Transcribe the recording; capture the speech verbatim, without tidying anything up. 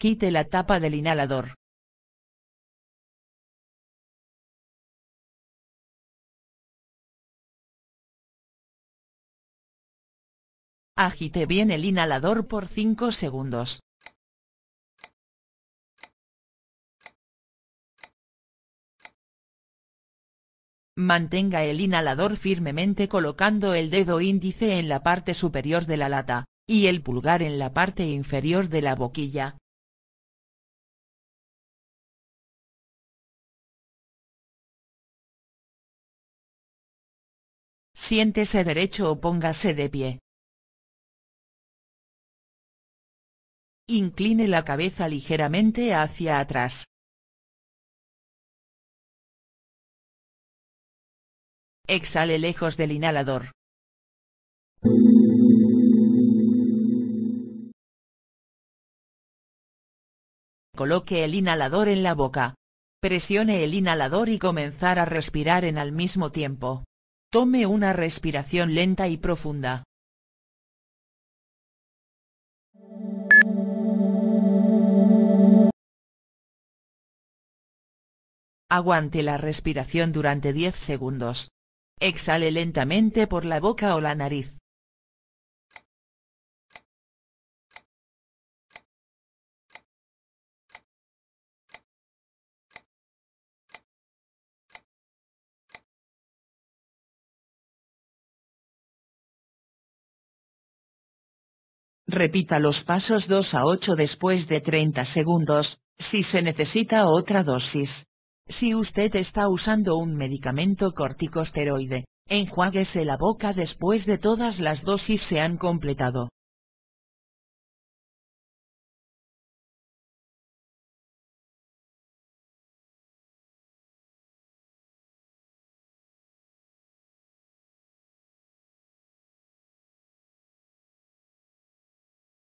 Quite la tapa del inhalador. Agite bien el inhalador por cinco segundos. Mantenga el inhalador firmemente colocando el dedo índice en la parte superior de la lata, y el pulgar en la parte inferior de la boquilla. Siéntese derecho o póngase de pie. Incline la cabeza ligeramente hacia atrás. Exhale lejos del inhalador. Coloque el inhalador en la boca. Presione el inhalador y comenzar a respirar en al mismo tiempo. Tome una respiración lenta y profunda. Aguante la respiración durante diez segundos. Exhale lentamente por la boca o la nariz. Repita los pasos dos a ocho después de treinta segundos, si se necesita otra dosis. Si usted está usando un medicamento corticosteroide, enjuáguese la boca después de todas las dosis se han completado.